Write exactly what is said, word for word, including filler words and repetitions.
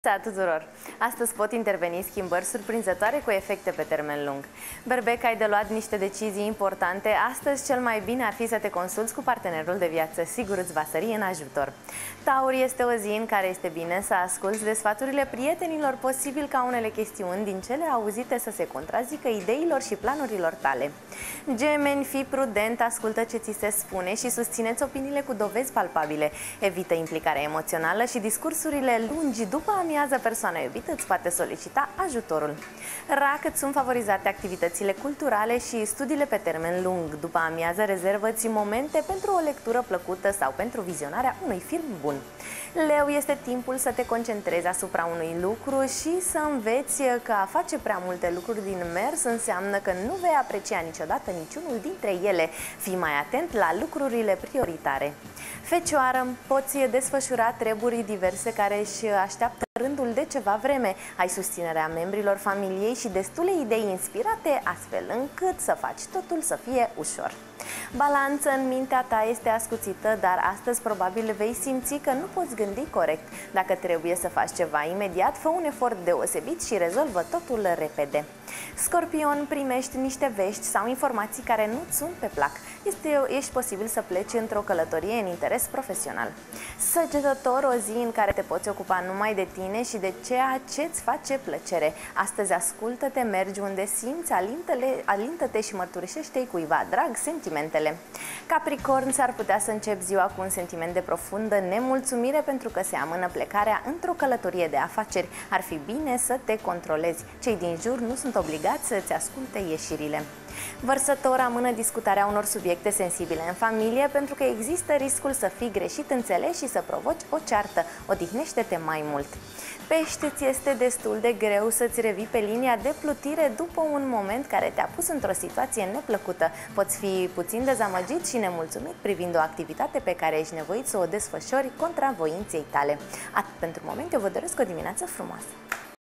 Salut tuturor! Astăzi pot interveni schimbări surprinzătoare cu efecte pe termen lung. Berbec, ai de luat niște decizii importante. Astăzi cel mai bine ar fi să te consulți cu partenerul de viață. Sigur îți va sări în ajutor. Taur, este o zi în care este bine să asculți de sfaturile prietenilor, posibil ca unele chestiuni din cele auzite să se contrazică ideilor și planurilor tale. Gemeni, fii prudent, ascultă ce ți se spune și susțineți opiniile cu dovezi palpabile. Evită implicarea emoțională și discursurile lungi după amiază. Persoana iubită îți poate solicita ajutorul. Rac, îți sunt favorizate activitățile culturale și studiile pe termen lung. După amiază rezervă-ți momente pentru o lectură plăcută sau pentru vizionarea unui film bun. Leu, este timpul să te concentrezi asupra unui lucru și să înveți că a face prea multe lucruri din mers înseamnă că nu vei aprecia niciodată niciunul dintre ele. Fii mai atent la lucrurile prioritare. Fecioară, poți desfășura treburi diverse care își așteaptă rândul de ceva vreme. Ai susținerea membrilor familiei și destule idei inspirate, astfel încât să faci totul să fie ușor. Balanță, în mintea ta este ascuțită, dar astăzi probabil vei simți că nu poți gândi corect. Dacă trebuie să faci ceva imediat, fă un efort deosebit și rezolvă totul repede. Scorpion, primești niște vești sau informații care nu-ți sunt pe plac. Este, ești posibil să pleci într-o călătorie în interes profesional. Săgetător, o zi în care te poți ocupa numai de tine și de ceea ce îți face plăcere. Astăzi ascultă-te, mergi unde simți, alintă-te și mărturisește-i cuiva drag sentimentele. Capricorn, s-ar putea să începi ziua cu un sentiment de profundă nemulțumire pentru că se amână plecarea într-o călătorie de afaceri. Ar fi bine să te controlezi. Cei din jur nu sunt obligați să-ți asculte ieșirile. Vărsător, amână discutarea unor subiecte sensibile în familie pentru că există riscul să fii greșit înțeles și să provoci o ceartă. Odihnește-te mai mult. Pește, ți este destul de greu să-ți revii pe linia de plutire după un moment care te-a pus într-o situație neplăcută. Poți fi puțin dezamăgit și nemulțumit privind o activitate pe care ești nevoit să o desfășori contra voinței tale. Atât pentru moment, eu vă doresc o dimineață frumoasă!